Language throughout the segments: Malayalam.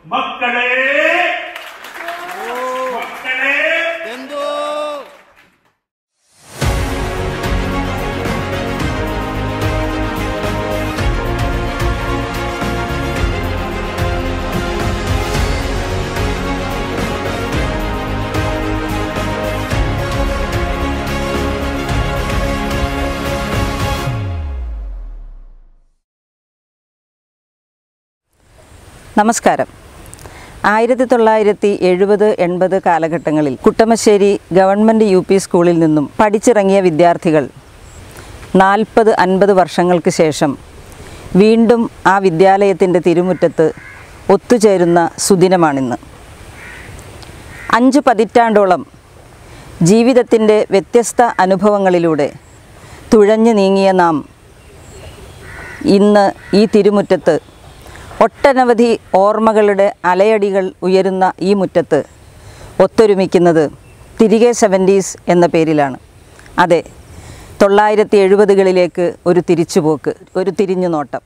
മക്കളെ മക്കളെ എന്തോ നമസ്കാരം. 1970-80 കാലഘട്ടങ്ങളിൽ കുട്ടമശ്ശേരി ഗവൺമെൻറ് UP സ്കൂളിൽ നിന്നും പഠിച്ചിറങ്ങിയ വിദ്യാർത്ഥികൾ 40-50 വർഷങ്ങൾക്ക് ശേഷം വീണ്ടും ആ വിദ്യാലയത്തിൻ്റെ തിരുമുറ്റത്ത് ഒത്തുചേരുന്ന സുദിനമാണിന്ന്. 5 പതിറ്റാണ്ടോളം ജീവിതത്തിൻ്റെ വ്യത്യസ്ത അനുഭവങ്ങളിലൂടെ തുഴഞ്ഞു നീങ്ങിയ നാം ഇന്ന് ഈ തിരുമുറ്റത്ത് ഒട്ടനവധി ഓർമ്മകളുടെ അലയടികൾ ഉയരുന്ന ഈ മുറ്റത്ത് ഒത്തൊരുമിക്കുന്നത് തിരികെ 70s എന്ന പേരിലാണ്. അതെ, 1970കളിലേക്ക് ഒരു തിരിച്ചുപോക്ക്, ഒരു തിരിഞ്ഞുനോട്ടം.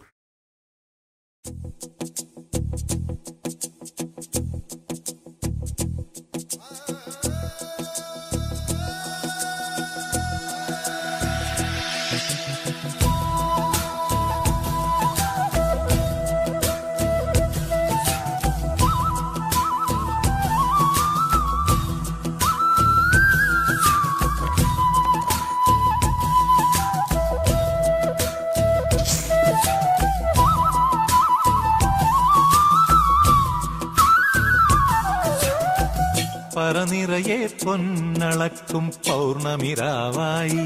പറനിറയെ പൊന്നളക്കും പൗർണമിരാവായി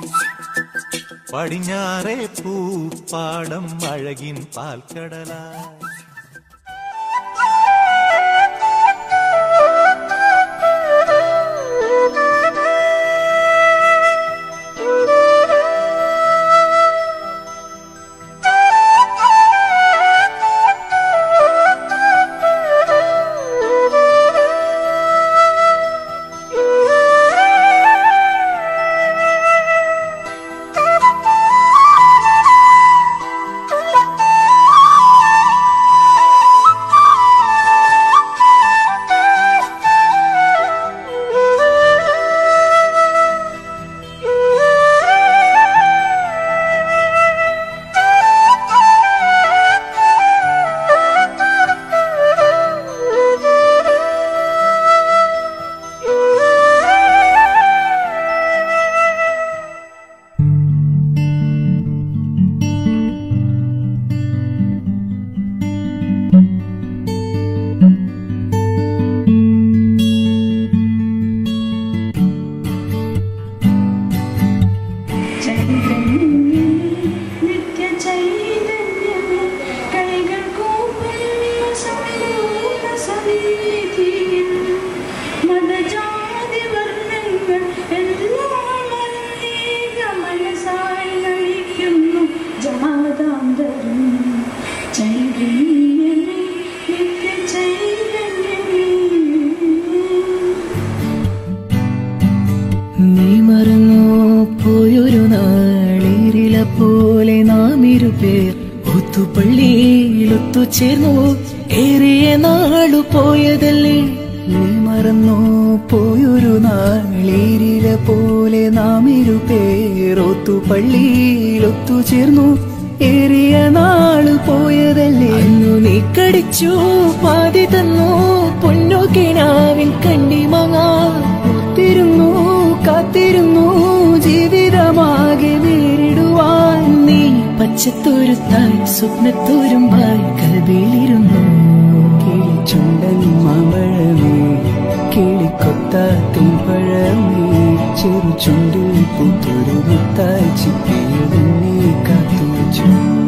പടിഞ്ഞാറേ പൂപ്പാടം അഴകിൻ പാൽക്കടലായി. നീ മറന്നോ പോയൊരു നാളിരില പോലെ നാം ഇരുപേർ ഒത്തുപള്ളിയിൽ ഒത്തുചേർന്നു ഏറിയ നാളു പോയതല്ലേ. നീ മറന്നോ പോയൊരു നാളിരില പോലെ നാം ഇരുപേർ ഒത്തുപള്ളിയിൽ ഒത്തുചേർന്നു ഏറിയ നാളു പോയതല്ലേ. അന്നു നീ കടിച്ചു പാതി തന്നു പൊന്നു കിനാവിൻ കണ്ടിമങ്ങാ ഒത്തിരുന്നു കാത്തിരുന്നു ജീവിതമാകെ നേരിടുവാൻ. നീ പച്ചത്തോരുത്തായി സ്വപ്നത്തോരുമ്പായി കൽബിലിരുന്നു. കിളിച്ചുണ്ടൻ മാമ്പഴമേ കിളിക്കൊത്താത്തിൻ പഴമേ ചെറു ചുണ്ടിൽ പൂത്തൊരു മുത്തായി ചിപ്പിയതെന്നെ കാത്തുവച്ചു.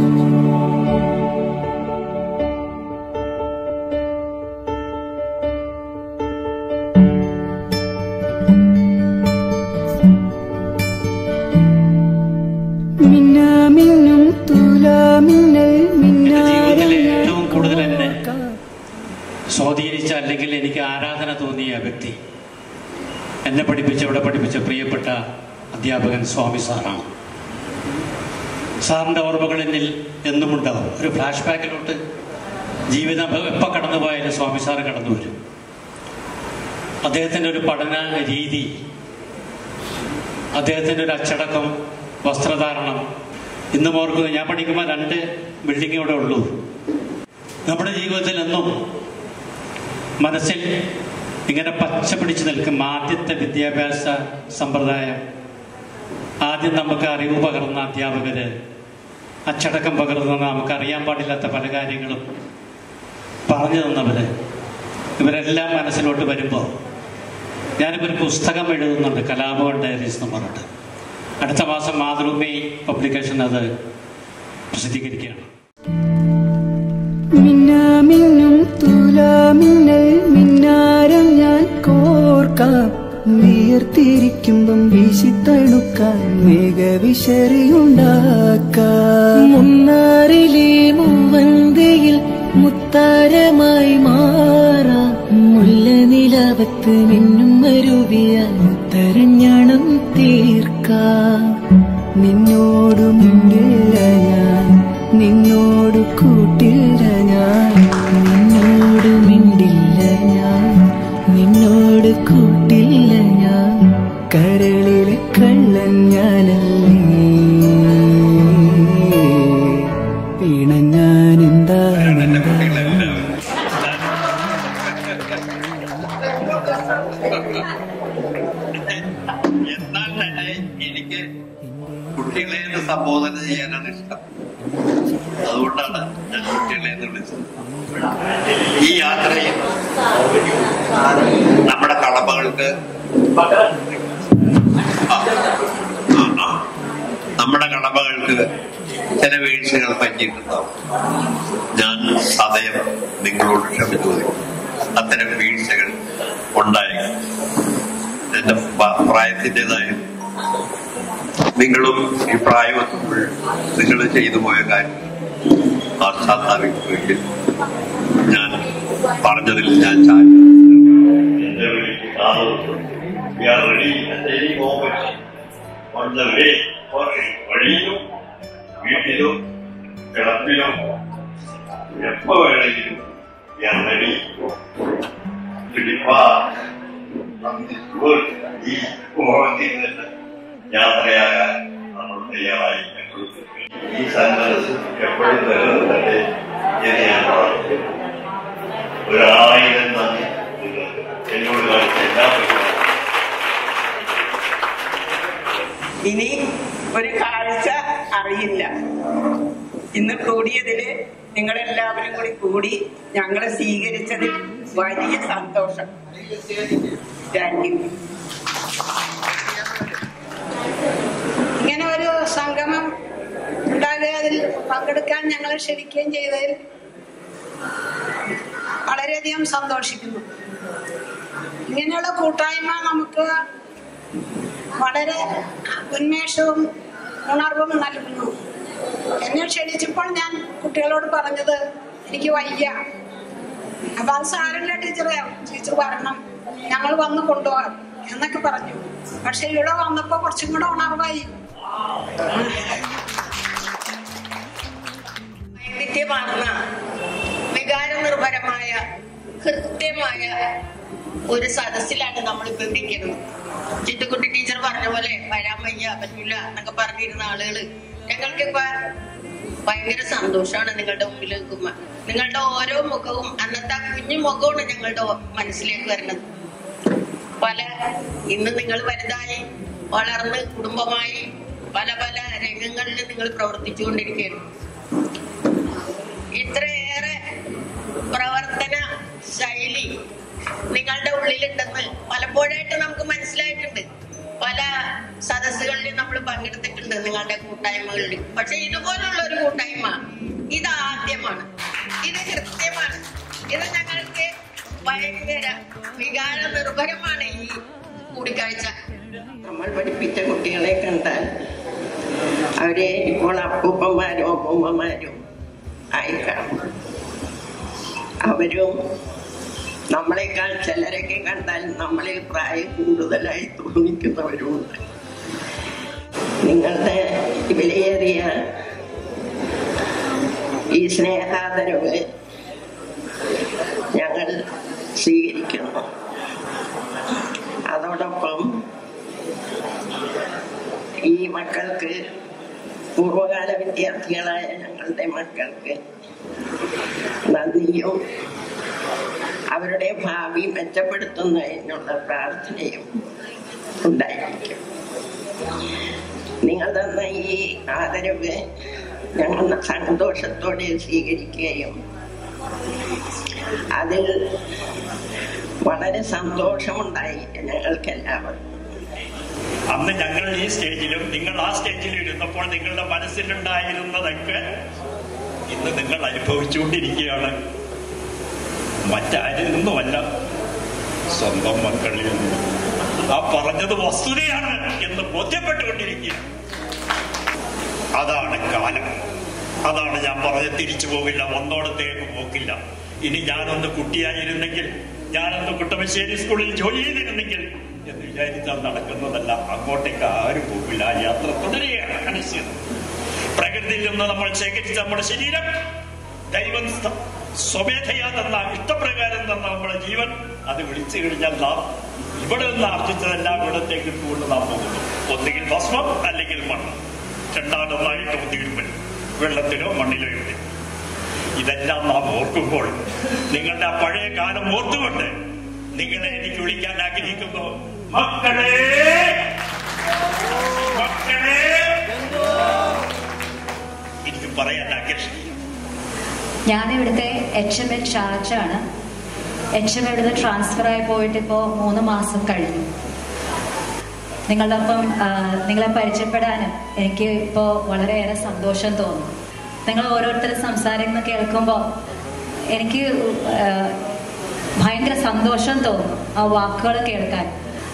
ഏറ്റവും കൂടുതൽ എന്നെ സ്വാധീനിച്ച അല്ലെങ്കിൽ എനിക്ക് ആരാധന തോന്നിയ വ്യക്തി എന്നെ ഇവിടെ പഠിപ്പിച്ച പ്രിയപ്പെട്ട അധ്യാപകൻ സ്വാമി സാറാണ്. സാറിൻ്റെ ഓർമ്മകൾ എന്നിൽ എന്നും ഉണ്ടാവും. ഒരു ഫ്ലാഷ് ബാക്കിലോട്ട് ജീവിതം എപ്പോൾ കടന്നു പോയാലും സ്വാമി സാറ് കടന്നു വരും. അദ്ദേഹത്തിൻ്റെ ഒരു പഠന രീതി, അദ്ദേഹത്തിൻ്റെ ഒരു അച്ചടക്കം, വസ്ത്രധാരണം ഇന്നും ഓർക്കുന്നു. ഞാൻ പഠിക്കുമ്പോൾ 2 ബിൽഡിംഗ് ഇവിടെ ഉള്ളൂ. നമ്മുടെ ജീവിതത്തിൽ എന്നും മനസ്സിൽ ഇങ്ങനെ പച്ച പിടിച്ചു നിൽക്കും ആദ്യത്തെ വിദ്യാഭ്യാസ സമ്പ്രദായം. ആദ്യം നമുക്ക് അറിവ് പകർന്ന അധ്യാപകര്, അച്ചടക്കം പകർന്ന, നമുക്ക് അറിയാൻ പാടില്ലാത്ത പല കാര്യങ്ങളും പറഞ്ഞു തന്നവര്, ഇവരെല്ലാം മനസ്സിലോട്ട് വരുമ്പോൾ ഞാനിപ്പോൾ ഒരു പുസ്തകം എഴുതുന്നുണ്ട്, കലാഭവൻ ഡയറീസ് എന്ന് പറഞ്ഞിട്ട്. അടുത്ത മാസം മാതൃഭൂമി പബ്ലിക്കേഷൻ അത് പ്രസിദ്ധീകരിക്കുകയാണ്. മിന്നാമിന്നും തുലാമിന്നൽ മിന്നാരം ഞാൻ കോർക്കാം, വിയർത്തിരിക്കുമ്പം വീശിത്തണുക്കാൻ മേഘവിശറിയുണ്ടാക്കാം. മുന്നാറിലെ മൂവന്തയിൽ മുത്താരമായി മാറാം, മുല്ല നിലാവത്ത് മിന്നും മരുവിയാൽ മുത്തരഞ്ഞാണം തീർക്കാം. നിന്നോടു മിണ്ടില്ല ഞാൻ, നിന്നോട് കൂട്ടില്ല ഞാൻ, നിന്നോട് മിണ്ടില്ല ഞാൻ, നിന്നോട് കൂട്ടില്ല ഞാൻ. കരളിലെ കള്ളൻ ഞാനല്ലേ, പിണങ്ങാൻ എന്താണെന്താ. എന്നാൽ തന്നെ എനിക്ക് കുട്ടികളെ സംബോധന ചെയ്യാനാണ് ഇഷ്ടം. അതുകൊണ്ടാണ് ഞാൻ കുട്ടികളെ എന്ന് വിളിച്ചത്. ഈ യാത്രയിൽ നമ്മുടെ കടമകൾക്ക് ചില വീഴ്ചകൾ പറ്റിയിട്ടുണ്ടാവും. ഞാൻ സദയം നിങ്ങളോട് ക്ഷമ ചോദിക്കും. അത്തരം വീഴ്ചകൾ ഉണ്ടായി എന്റെ പ്രായത്തിൻ്റെതായ നിങ്ങളും ഈ പ്രായമെത്തുമ്പോൾ നിങ്ങൾ ചെയ്തു പോയ കാര്യം പശ്ചാത്താപിക്കുമെങ്കിൽ ഞാൻ പറഞ്ഞതിൽ ഞാൻ വഴിയിലും വീട്ടിലും കിടപ്പിലും എപ്പോ വേണമെങ്കിലും ഈ യാത്രയാകാൻ നമ്മൾ തയ്യാറായി. ഈ സന്മനസ് എപ്പോഴും നിലനിർത്തട്ടെ എന്ന് ഞാൻ പ്രാർത്ഥിക്കുന്നു. 1000 നന്ദി എന്നോട് കാണിച്ച എല്ലാ പരിപാടിയും. ഇനി ഒരു കാഴ്ച അറിയില്ല. ഇന്ന് കൂടിയതില് നിങ്ങളെല്ലാവരും കൂടി ഞങ്ങളെ സ്വീകരിച്ചതിൽ വലിയ സന്തോഷം. Thank you. ഇങ്ങനെ ഒരു സംഗമം ഉണ്ടാകുക, അതിൽ പങ്കെടുക്കാൻ ഞങ്ങളെ ക്ഷണിക്കുകയും ചെയ്തതിൽ വളരെയധികം സന്തോഷിക്കുന്നു. ഇങ്ങനെയുള്ള കൂട്ടായ്മ നമുക്ക് വളരെ ഉന്മേഷവും ഉണർവും നൽകുന്നു. എന്നെ ക്ഷണിച്ചപ്പോൾ ഞാൻ കുട്ടികളോട് പറഞ്ഞത് എനിക്ക് വയ്യ, അപ്പൊ അത് സാരമില്ല ടീച്ചർ വരണം, ഞങ്ങൾ വന്ന് കൊണ്ടുപോകാം എന്നൊക്കെ പറഞ്ഞു. പക്ഷെ ഇവിടെ വന്നപ്പോ കുറച്ചും കൂടെ ഉണർവായി. വൈവിധ്യമാർന്ന വികാര നിർഭരമായ കൃത്യമായ ഒരു സദസ്സിലാണ് നമ്മളിപ്പോ ഇരിക്കുന്നത്. ചിത്തുക്കുട്ടി ടീച്ചർ പറഞ്ഞ പോലെ വരാൻ വയ്യ, പറ്റൂല എന്നൊക്കെ പറഞ്ഞിരുന്ന ആളുകള് ഞങ്ങൾക്കിപ്പോ ഭയങ്കര സന്തോഷമാണ് നിങ്ങളുടെ മുമ്പിൽ നിൽക്കുമ്പോ. നിങ്ങളുടെ ഓരോ മുഖവും അന്നത്തെ കുഞ്ഞു മുഖമാണ് ഞങ്ങളുടെ മനസ്സിലേക്ക് വരുന്നത്. ഇന്ന് നിങ്ങൾ വലുതായി വളർന്ന് കുടുംബമായി പല പല രംഗങ്ങളിൽ നിങ്ങൾ പ്രവർത്തിച്ചുകൊണ്ടിരിക്കുകയാണ്. ഇത്രയേറെ പ്രവർത്തന ശൈലി നിങ്ങളുടെ ഉള്ളിലുണ്ടെന്ന് പലപ്പോഴായിട്ട് നമുക്ക് മനസ്സിലായിട്ടുണ്ട്. പല സദസ്സുകളിൽ നമ്മൾ പങ്കെടുത്തിട്ടുണ്ട് നിങ്ങളുടെ കൂട്ടായ്മകളിൽ. പക്ഷെ ഇതുപോലുള്ള ഒരു കൂട്ടായ്മ ഇതാദ്യമാണ്. ഇത് കൃത്യമാണ്. ഇത് ഞങ്ങൾക്ക് ഭയങ്കര വികാര നിർഭരമാണ് ഈ കൂടിക്കാഴ്ച. നമ്മൾ പഠിപ്പിച്ച കുട്ടികളെ കണ്ടാൽ അവരെ ഇപ്പോൾ അപ്പൂപ്പന്മാരും അപ്പൂമ്മമാരും ആയി കാണും. അവരും നമ്മളെക്കാൾ ചിലരൊക്കെ കണ്ടാൽ നമ്മളെ പ്രായം കൂടുതലായി തോന്നിക്കുന്നവരുമുണ്ട്. നിങ്ങളുടെ വിലയേറിയ ഈ സ്നേഹാദരവ് മക്കൾക്ക്, പൂർവകാല വിദ്യാർത്ഥികളായ ഞങ്ങളുടെ മക്കൾക്ക് നന്ദിയും അവരുടെ ഭാവി മെച്ചപ്പെടുത്തുന്നതിനുള്ള പ്രാർത്ഥനയും ഉണ്ടായിരിക്കും. നിങ്ങൾ തന്ന ഈ ആദരവ് ഞങ്ങൾ സന്തോഷത്തോടെ സ്വീകരിക്കുകയും അതിൽ വളരെ സന്തോഷമുണ്ടായി ഞങ്ങൾക്ക് എല്ലാവർക്കും. അന്ന് ഞങ്ങൾ ഈ സ്റ്റേജിലും നിങ്ങൾ ആ സ്റ്റേജിലും ഇരുന്നപ്പോൾ നിങ്ങളുടെ മനസ്സിലുണ്ടായിരുന്നതൊക്കെ ഇന്ന് നിങ്ങൾ അനുഭവിച്ചുകൊണ്ടിരിക്കുകയാണ്. മറ്റാരിൽ നിന്നുമല്ല, സ്വന്തം മക്കളിൽ നിന്നും. ആ പറഞ്ഞത് വസ്തുതയാണ് എന്ന് ബോധ്യപ്പെട്ടുകൊണ്ടിരിക്കുക. അതാണ് കാലം. അതാണ് ഞാൻ പറഞ്ഞത്, തിരിച്ചു പോകില്ല, ഒന്നോടത്തേക്ക് പോക്കില്ല. ഇനി ഞാനൊന്ന് കുട്ടിയായിരുന്നെങ്കിൽ, ഞാനൊന്ന് കുട്ടമശ്ശേരി സ്കൂളിൽ ജോലി ചെയ്തിരുന്നെങ്കിൽ എന്ന് വിചാരിച്ചാൽ നടക്കുന്നതല്ല. അങ്ങോട്ടേക്ക് ആരും പോകില്ല. യാത്ര തുടരുകയാണ്. മനസ്സിൽ പ്രകൃതിയിൽ നിന്ന് നമ്മൾ ശേഖരിച്ച നമ്മുടെ ശരീരം, ദൈവം സ്വമേധയാ തന്ന, ഇഷ്ടപ്രകാരം തന്ന നമ്മുടെ ജീവൻ, അത് വിളിച്ചു കഴിഞ്ഞാൽ നാം ഇവിടെ നിന്ന് ആർജിച്ചതെല്ലാം ഇവിടത്തേക്ക് കൊണ്ട് നാം പോകുന്നു. ഒന്നുകിൽ ഭസ്മം അല്ലെങ്കിൽ മണ്ണ്. രണ്ടാമതായിട്ട് ഒന്നുകിൽ വെള്ളത്തിലോ മണ്ണിലോ ഇട്ട്. ഇതെല്ലാം നാം ഓർക്കുമ്പോൾ നിങ്ങളുടെ ആ പഴയ കാലം ഓർത്തുകൊണ്ട് നിങ്ങളെ എനിക്ക് വിളിക്കാൻ ആഗ്രഹിക്കുന്നു. മക്കളെ, മക്കളെ, എനിക്ക് പറയാൻ ആഗ്രഹിക്കുന്നു. ഞാനിവിടുത്തെ HM ഇൻചാർജാണ്. HM ഇവിടുന്ന് ട്രാൻസ്ഫർ ആയി പോയിട്ട് ഇപ്പോൾ 3 മാസം കഴിഞ്ഞു. നിങ്ങളുടെ ഒപ്പം നിങ്ങളെ പരിചയപ്പെടാനും എനിക്ക് ഇപ്പോൾ വളരെയേറെ സന്തോഷം തോന്നുന്നു. നിങ്ങൾ ഓരോരുത്തരും സംസാരിക്കുന്ന കേൾക്കുമ്പോൾ എനിക്ക് ഭയങ്കര സന്തോഷം തോന്നും ആ വാക്കുകൾ കേൾക്കാൻ.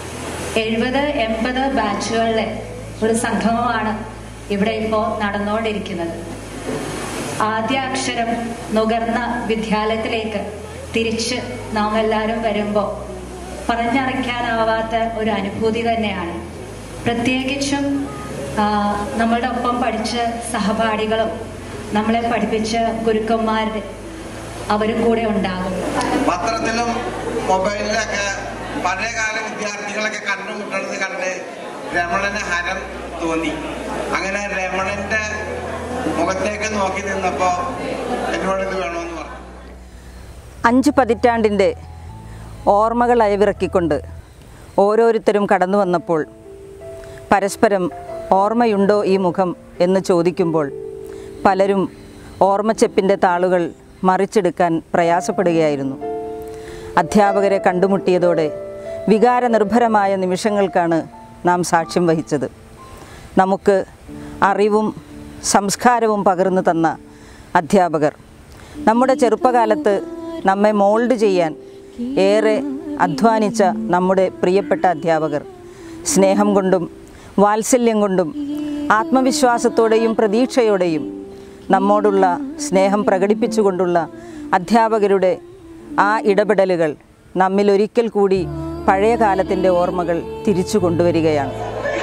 70-80 ബാച്ചുകളിലെ ഒരു സംഗമമാണ് ഇവിടെ ഇപ്പോൾ നടന്നുകൊണ്ടിരിക്കുന്നത്. ആദ്യ അക്ഷരം നുകർന്ന വിദ്യാലയത്തിലേക്ക് തിരിച്ച് നാം എല്ലാവരും വരുമ്പോൾ പറഞ്ഞറിയിക്കാനാവാത്ത ഒരു അനുഭൂതി തന്നെയാണ്. പ്രത്യേകിച്ചും നമ്മളുടെ ഒപ്പം പഠിച്ച സഹപാഠികളും നമ്മളെ പഠിപ്പിച്ച ഗുരുക്കന്മാരുടെ അവരും കൂടെ ഉണ്ടാകും. പത്രത്തിലും മൊബൈലിലൊക്കെ പഴയകാല വിദ്യാർത്ഥികളൊക്കെ കണ്ടുമുട്ടുന്നത് കണ്ട് രമണന് ഹരം തോന്നി. അങ്ങനെ രമണന്റെ മുഖത്തേക്ക് നോക്കി നിന്നപ്പോ എന്നോടിത് വേണമെന്ന് പറഞ്ഞു. 5 പതിറ്റാണ്ടിൻ്റെ ഓർമ്മകൾ അയവിറക്കിക്കൊണ്ട് ഓരോരുത്തരും കടന്നു വന്നപ്പോൾ പരസ്പരം ഓർമ്മയുണ്ടോ ഈ മുഖം എന്ന് ചോദിക്കുമ്പോൾ പലരും ഓർമ്മച്ചെപ്പിൻ്റെ താളുകൾ മറിച്ചെടുക്കാൻ പ്രയാസപ്പെടുകയായിരുന്നു. അധ്യാപകരെ കണ്ടുമുട്ടിയതോടെ വികാരനിർഭരമായ നിമിഷങ്ങൾക്കാണ് നാം സാക്ഷ്യം വഹിച്ചത്. നമുക്ക് അറിവും സംസ്കാരവും പകർന്നു തന്ന അധ്യാപകർ, നമ്മുടെ ചെറുപ്പകാലത്ത് നമ്മെ മോൾഡ് ചെയ്യാൻ ഏറെ അധ്വാനിച്ച നമ്മുടെ പ്രിയപ്പെട്ട അധ്യാപകർ, സ്നേഹം കൊണ്ടും വാത്സല്യം കൊണ്ടും ആത്മവിശ്വാസത്തോടെയും പ്രതീക്ഷയോടെയും നമ്മോടുള്ള സ്നേഹം പ്രകടിപ്പിച്ചുകൊണ്ടുള്ള അധ്യാപകരുടെ ആ ഇടപെടലുകൾ നമ്മിലൊരിക്കൽ കൂടി പഴയ കാലത്തിൻ്റെ ഓർമ്മകൾ തിരിച്ചു കൊണ്ടുവരികയാണ്.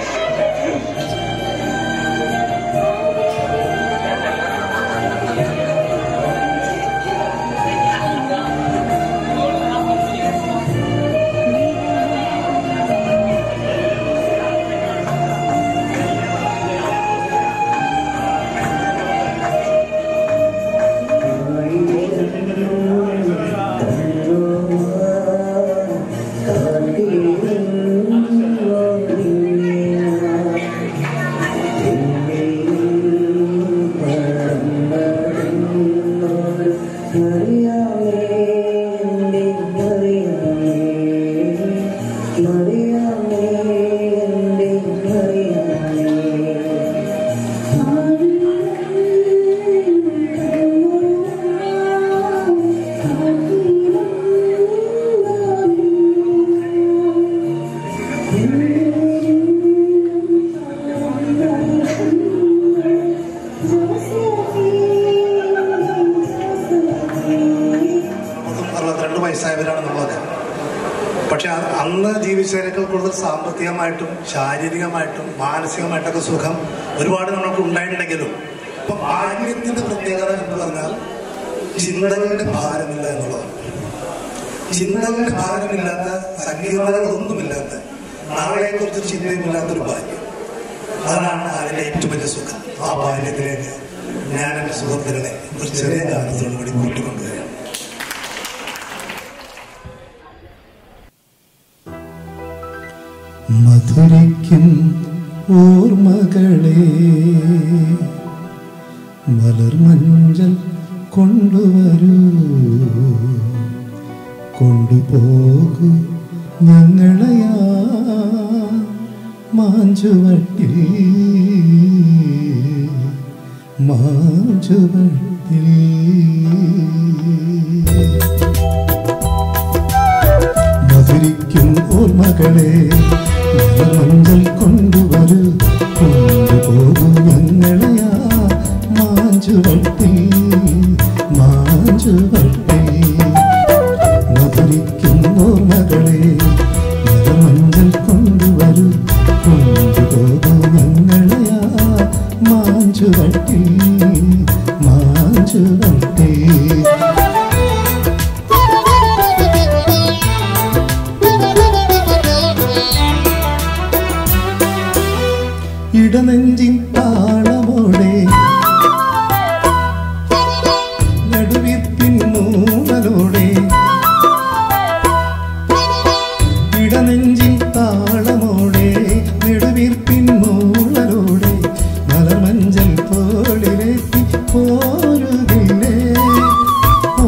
സാമ്പത്തികമായിട്ടും ശാരീരികമായിട്ടും മാനസികമായിട്ടൊക്കെ സുഖം ഒരുപാട് നമ്മൾക്ക് ഉണ്ടായിട്ടുണ്ടെങ്കിലും ഇപ്പൊ ബാല്യത്തിന്റെ പ്രത്യേകത എന്ന് പറഞ്ഞാൽ ചിന്തകളുടെ ഭാരമില്ല എന്നുള്ളതാണ്. ചിന്തകളുടെ ഭാരമില്ലാത്ത, സങ്കീർണതകളൊന്നുമില്ലാത്ത, നാളെക്കുറിച്ച് ചിന്തയുമില്ലാത്തൊരു ബാല്യം. അതാണ് അതിൻ്റെ ഏറ്റവും വലിയ സുഖം. ആ ബാല്യത്തിലേക്ക് ഞാൻ എൻ്റെ സുഹൃത്തുക്കളെ ഒരു ചെറിയ കാലത്തോടു കൂടി കൂട്ടിക്കൊണ്ടുവരാം. മധുരിക്കും ഓർമ്മകളെ മലർമഞ്ചൽ കൊണ്ടുവരൂ, കൊണ്ടുപോകൂ ഞങ്ങളെയാ മാഞ്ചുവട്ടിൽ, മാഞ്ചുവട്ടിൽ. മധുരിക്കും ഓർമ്മകളെ മലർമഞ്ചൽ കൊണ്ടുവരൂ, കൊണ്ടുപോകൂ ഞങ്ങളെയാ മാഞ്ചുവട്ടിൽ, മാഞ്ചുവട്ടിൽ. മധുരിക്കും ഓർമ്മകളെ മലർമഞ്ചൽ കൊണ്ടുവരൂ, കൊണ്ടുപോകൂ ഞങ്ങളെയാ മാഞ്ചുവട്ടിൽ, മാഞ്ചുവട്ടിൽ. ഇടനെഞ്ചിൻ താളമോടെ നടുവിപ്പിൻ മൂളലോടെ, ഇടനെഞ്ചിൻ താളമോടെ നെടുവിപ്പിൻ മൂളലോടെ മലർമഞ്ചൽ തോളിലേക്ക് പോരുകില്ലേ. ഓ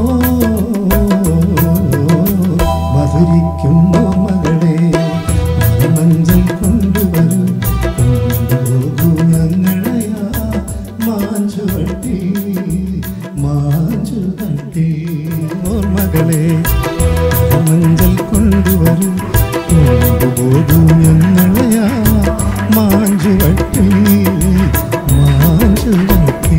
മധുരിക്കും ഓർമ്മകളെ മലർമഞ്ചൽ കൊണ്ടുവരൂ, കൊണ്ടുപോകൂ ഞങ്ങളെയാ മാഞ്ചുവട്ടി, മാഞ്ചുവട്ടി. ഓർമ്മകളെ മലർമഞ്ചൽ കൊണ്ടുവരൂ, കൊണ്ടുപോകൂ ഞങ്ങളെയാ മാഞ്ചുവട്ടി, മാഞ്ചുവട്ടി.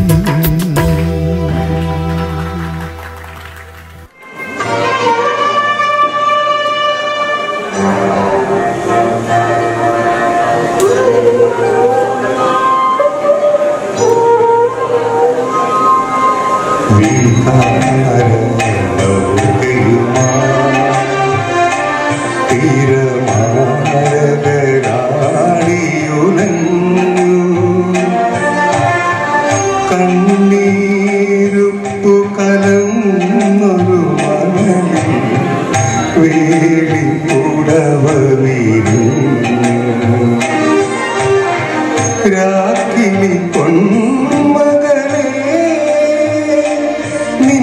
കണ്ണീരുപ്പു കലന്നൊരു മണലിൽ വേലിപ്പുടവ വീഴുന്നു, രാക്കിനി പൊന്മകളെ നിൻ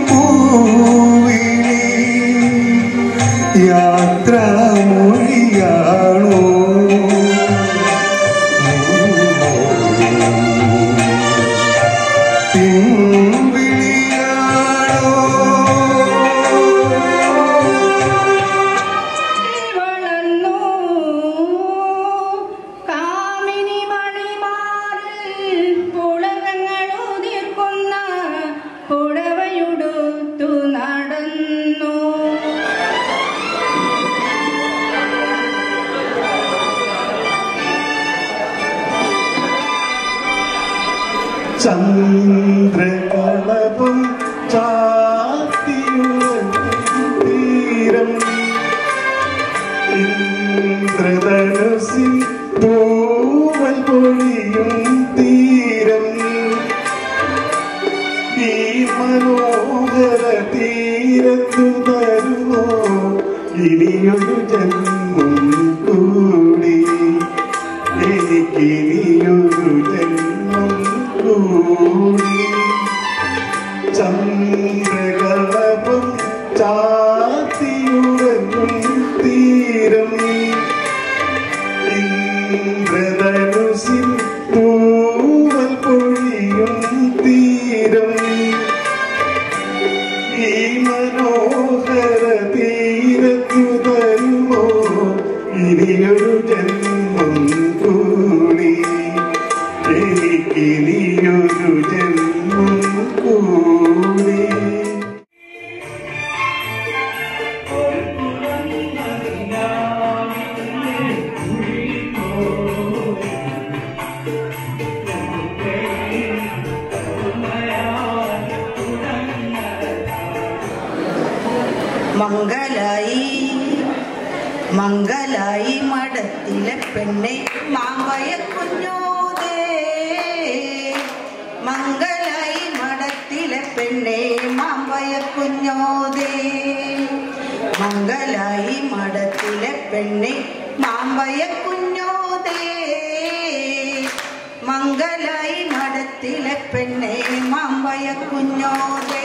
പൂവിളി യാത്രാമൊഴിയാണോ, പിൻവിളിയാണോ. കാമിനി മണിമാറിൽ പുളകങ്ങളുതിർക്കുന്ന പുടവയുടുത്തു നടന്നു. ചന്ദ്രകളപം ചാത്തിയുരം ഇന്ദ്രധനുസിൽ പൂവൽ പൊഴിയും തീരം, ഈ മനോഹര തീരത്തു തരുമോ ഇനിയൊരു ജന്മം കൂടി, എനിക്കിനിയൊരു ജന്മം കൂടി. ചന്ദ്രകളപം ചാത്തിയുറങ്ങും തീരം, ഇന്ദ്രധനുസിൽ പൂവൽ പൊഴിയും തീരം, ഈ മനോഹര തീരത്തു തരുമോ ഇനിയൊരു ജന്മം കൂടി, എനിക്കിനിയൊരു ജന്മം കൂടി. മംഗലായി മംഗലായി മഠത്തിലെ പെണ്ണെ മാമ്പയ കുഞ്ഞോതേ, മംഗലായി മഠത്തിലെ പെണ്ണെ മാമ്പയ കുഞ്ഞോതേ, മംഗലായി മഠത്തിലെ പെണ്ണെ മാമ്പയ കുഞ്ഞോതേ, മംഗലായി മഠത്തിലെ പെണ്ണെ മാമ്പയ കുഞ്ഞോതേ.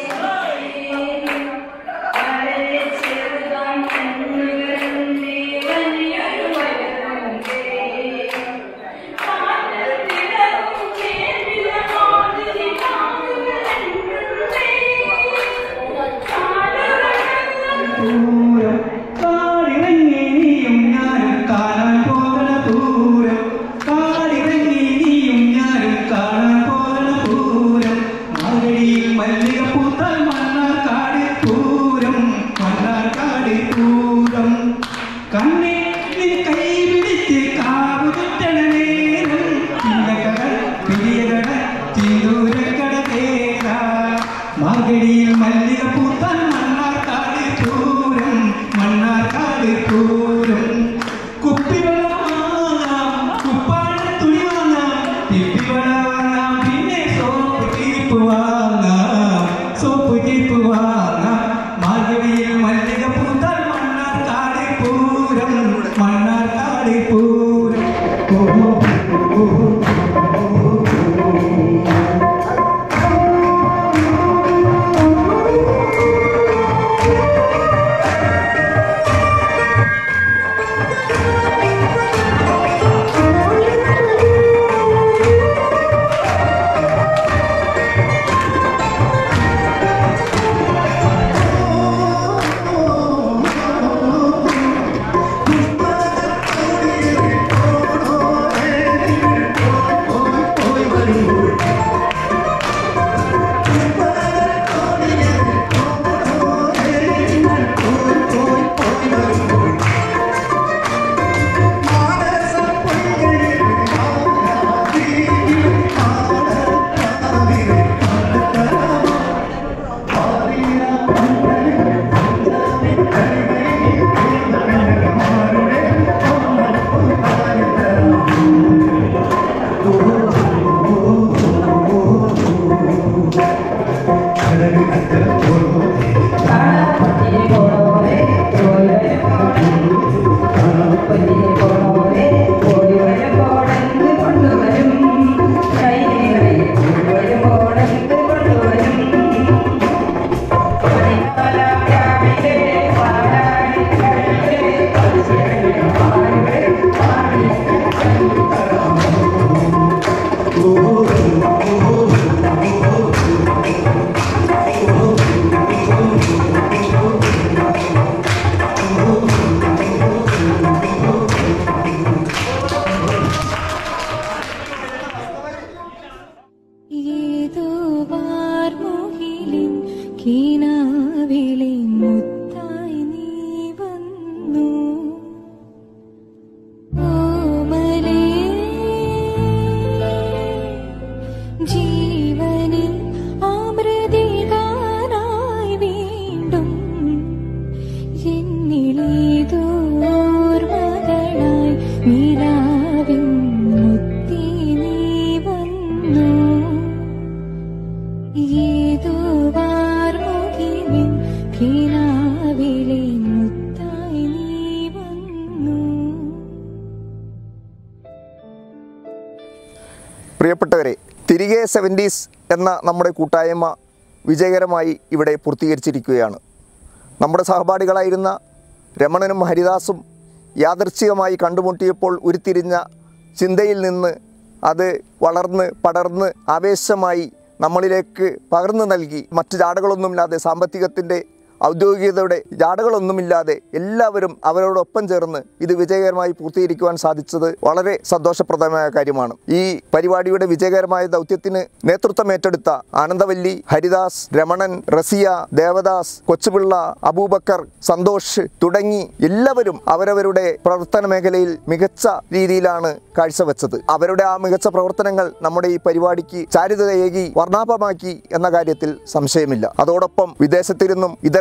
പ്രിയപ്പെട്ടവരെ, തിരികെ 70s എന്ന നമ്മുടെ കൂട്ടായ്മ വിജയകരമായി ഇവിടെ പൂർത്തീകരിച്ചിരിക്കുകയാണ്. നമ്മുടെ സഹപാഠികളായിരുന്ന രമണനും ഹരിദാസും യാദൃച്ഛികമായി കണ്ടുമുട്ടിയപ്പോൾ ഉരുത്തിരിഞ്ഞ ചിന്തയിൽ നിന്ന് അത് വളർന്ന് പടർന്ന് ആവേശമായി നമ്മളിലേക്ക് പകർന്നു നൽകി മറ്റ് ജാടകളൊന്നുമില്ലാതെ, സാമ്പത്തികത്തിൻ്റെ ഔദ്യോഗികതയുടെ ജാടകളൊന്നുമില്ലാതെ എല്ലാവരും അവരോടൊപ്പം ചേർന്ന് ഇത് വിജയകരമായി പൂർത്തീകരിക്കുവാൻ സാധിച്ചത് വളരെ സന്തോഷപ്രദമായ കാര്യമാണ്. ഈ പരിപാടിയുടെ വിജയകരമായ ദൗത്യത്തിന് നേതൃത്വം ഏറ്റെടുത്ത ആനന്ദവല്ലി, ഹരിദാസ്, രമണൻ, റസിയ, ദേവദാസ്, കൊച്ചുപിള്ള, അബൂബക്കർ, സന്തോഷ് തുടങ്ങി എല്ലാവരും അവരവരുടെ പ്രവർത്തന മേഖലയിൽ മികച്ച രീതിയിലാണ് കാഴ്ചവെച്ചത്. അവരുടെ ആ മികച്ച പ്രവർത്തനങ്ങൾ നമ്മുടെ ഈ പരിപാടിക്ക് ചാരുതയേകി വർണ്ണാഭമാക്കി എന്ന കാര്യത്തിൽ സംശയമില്ല. അതോടൊപ്പം വിദേശത്തിരുന്നും ഇതര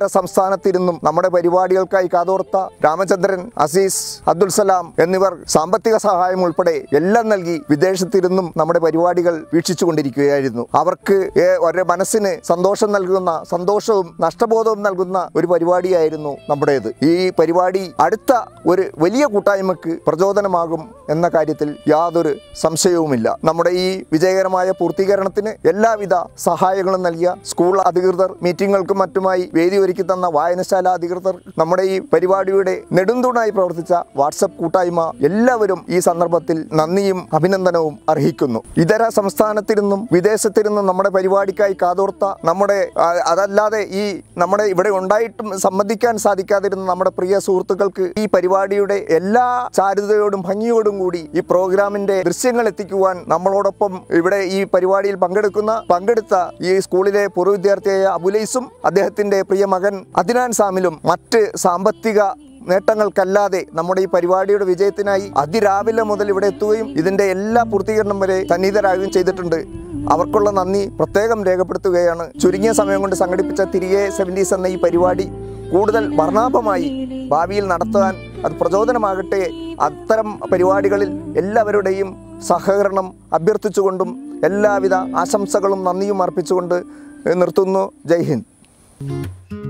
സംസ്ഥാനത്തിരുന്നും നമ്മുടെ പരിപാടികൾക്കായി കാതോർത്ത രാമചന്ദ്രൻ, അസീസ്, അബ്ദുൽ സലാം എന്നിവർ സാമ്പത്തിക സഹായം ഉൾപ്പെടെ എല്ലാം നൽകി വിദേശത്തിരുന്നും നമ്മുടെ പരിപാടികൾ വീക്ഷിച്ചുകൊണ്ടിരിക്കുകയായിരുന്നു. അവർക്ക് ഒരു മനസ്സിന് സന്തോഷം നൽകുന്ന, സന്തോഷവും നഷ്ടബോധവും നൽകുന്ന ഒരു പരിപാടിയായിരുന്നു നമ്മുടേത്. ഈ പരിപാടി അടുത്ത ഒരു വലിയ കൂട്ടായ്മക്ക് പ്രചോദനമാകും എന്ന കാര്യത്തിൽ യാതൊരു സംശയവുമില്ല. നമ്മുടെ ഈ വിജയകരമായ പൂർത്തീകരണത്തിന് എല്ലാവിധ സഹായങ്ങളും നൽകിയ സ്കൂൾ അധികൃതർ, മീറ്റിങ്ങുകൾക്കും മറ്റുമായി വേദി ഒരുക്കി തന്ന വായനശാല അധികൃതർ, നമ്മുടെ ഈ പരിപാടിയുടെ നെടുന്തൂണായി പ്രവർത്തിച്ച വാട്സപ്പ് കൂട്ടായ്മ, എല്ലാവരും ഈ സന്ദർഭത്തിൽ നന്ദിയും അഭിനന്ദനവും അർഹിക്കുന്നു. ഇതര സംസ്ഥാനത്തിരുന്നും വിദേശത്തിരുന്നും നമ്മുടെ പരിപാടിക്കായി കാതോർത്ത, നമ്മുടെ അതല്ലാതെ ഈ നമ്മുടെ ഇവിടെ ഉണ്ടായിട്ടും സംബന്ധിക്കാൻ സാധിക്കാതിരുന്ന നമ്മുടെ പ്രിയ സുഹൃത്തുക്കൾക്ക് ഈ പരിപാടിയുടെ എല്ലാ ചാരുതയോടും ഭംഗിയോടും കൂടി ഈ പ്രോഗ്രാമിന്റെ ദൃശ്യങ്ങൾ എത്തിക്കുവാൻ നമ്മളോടൊപ്പം ഇവിടെ ഈ പരിപാടിയിൽ പങ്കെടുത്ത ഈ സ്കൂളിലെ പൂർവ്വ വിദ്യാർത്ഥിയായ അബുലൈസും അദ്ദേഹത്തിന്റെ പ്രിയ മകൻ അദ്നാൻ സാമിലും മറ്റ് സാമ്പത്തിക നേട്ടങ്ങൾക്കല്ലാതെ നമ്മുടെ ഈ പരിപാടിയുടെ വിജയത്തിനായി അതിരാവിലെ മുതൽ ഇവിടെ എത്തുകയും ഇതിന്റെ എല്ലാ പൂർത്തീകരണം വരെ സന്നിഹിതരാകുകയും ചെയ്തിട്ടുണ്ട്. അവർക്കുള്ള നന്ദി പ്രത്യേകം രേഖപ്പെടുത്തുകയാണ്. ചുരുങ്ങിയ സമയം കൊണ്ട് സംഘടിപ്പിച്ച തിരികെ 70s എന്ന ഈ പരിപാടി കൂടുതൽ വർണ്ണാഭമായി ഭാവിയിൽ നടത്താൻ അത് പ്രചോദനമാകട്ടെ. അത്തരം പരിപാടികളിൽ എല്ലാവരുടെയും സഹകരണം അഭ്യർത്ഥിച്ചുകൊണ്ടും എല്ലാവിധ ആശംസകളും നന്ദിയും അർപ്പിച്ചുകൊണ്ട് നിർത്തുന്നു. ജയ് ഹിന്ദ്.